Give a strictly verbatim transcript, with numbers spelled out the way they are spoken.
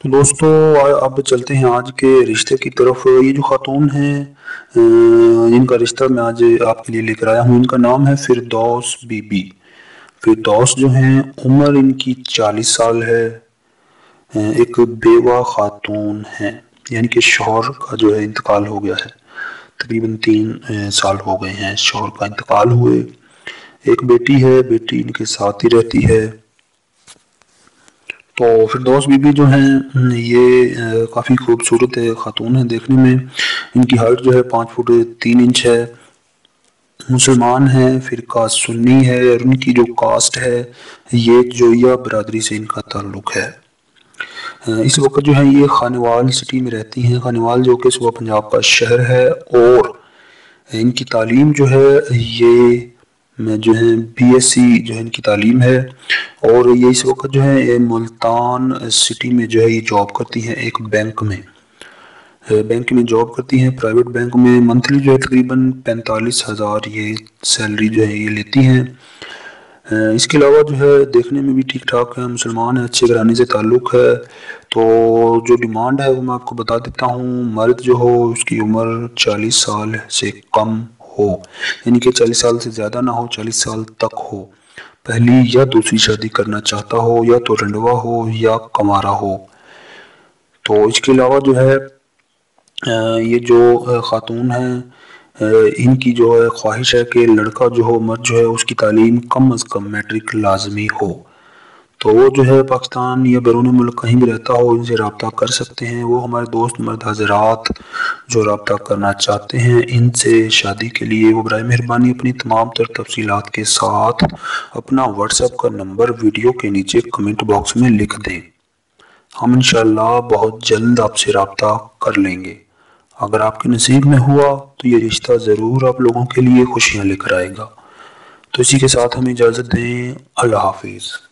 تو دوستو اب چلتے ہیں آج کے رشتے کی طرف۔ یہ جو خاتون ہیں جن کا رشتہ میں آج آپ کے لیے لے کر آیا ہوں، ان کا نام ہے فردوس بی بی۔ فردوس جو ہیں عمر ان کی چالیس سال ہے، ایک بیوہ خاتون ہیں، یعنی کہ شوہر کا جو ہے انتقال ہو گیا ہے، تقریباً تین سال ہو گئے ہیں شوہر کا انتقال ہوئے۔ ایک بیٹی ہے، بیٹی ان کے ساتھ ہی رہتی ہے۔ تو فردوس بی بی جو ہیں یہ کافی خوبصورت خاتون ہیں دیکھنے میں۔ ان کی ہائٹ جو ہے پانچ فٹ تین انچ ہے، مسلمان ہیں، فرقہ سنی ہے، اور ان کی جو کاسٹ ہے یہ جوئیہ برادری سے ان کا تعلق ہے۔ اس وقت جو ہے یہ خانوال سٹی میں رہتی ہیں، خانوال جو کہ صوبہ پنجاب کا شہر ہے، اور ان کی تعلیم جو ہے یہ میں جو ہے بی ایس سی جو ہے ان کی تعلیم ہے، اور یہ اس وقت جو ہے ملتان سٹی میں جو ہے یہ جاب کرتی ہیں، ایک بینک میں بینک میں جاب کرتی ہیں، پرائیویٹ بینک میں۔ منتھلی جو ہے تقریباً پینتالیس ہزار یہ سیلری جو ہے یہ لیتی ہیں۔ اس کے علاوہ جو ہے دیکھنے میں بھی ٹھیک ٹھاک ہے، مسلمان ہے، اچھے گھرانے سے تعلق ہے۔ تو جو ڈیمانڈ ہے وہ میں آپ کو بتا دیتا ہوں، مرد جو ہو اس کی عمر چالیس سال سے کم ہو، یعنی کہ چالیس سال سے زیادہ نہ ہو، چالیس سال تک ہو، پہلی یا دوسری شادی کرنا چاہتا ہو، یا تو رنڈوا ہو یا کمارا ہو۔ تو اس کے علاوہ جو ہے یہ جو خاتون ہیں ان کی جو ہے خواہش ہے کہ لڑکا جو ہو، مرد جو ہے، اس کی تعلیم کم از کم میٹرک لازمی ہو۔ تو وہ جو ہے پاکستان یا بیرون ملک کہیں بھی رہتا ہو ان سے رابطہ کر سکتے ہیں۔ وہ ہمارے دوست مرد حضرات جو رابطہ کرنا چاہتے ہیں ان سے شادی کے لیے، وہ برائے مہربانی اپنی تمام تر تفصیلات کے ساتھ اپنا واٹس ایپ کا نمبر ویڈیو کے نیچے کمنٹ باکس میں لکھ دیں، ہم انشاءاللہ بہت جلد آپ سے رابطہ کر لیں گے۔ اگر آپ کے نصیب میں ہوا تو یہ رشتہ ضرور آپ لوگوں کے لیے خوشیاں لے کر آئے گا۔ تو اسی کے ساتھ ہمیں اجازت دیں، اللہ حافظ۔